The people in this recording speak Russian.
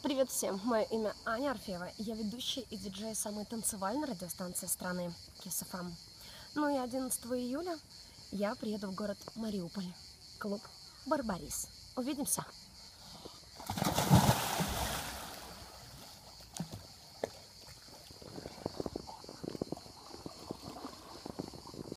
Привет всем, мое имя Аня Орфеева, я ведущая и диджей самой танцевальной радиостанции страны Kiss FM. Ну и 11 июля я приеду в город Мариуполь, клуб «Барбарис». Увидимся!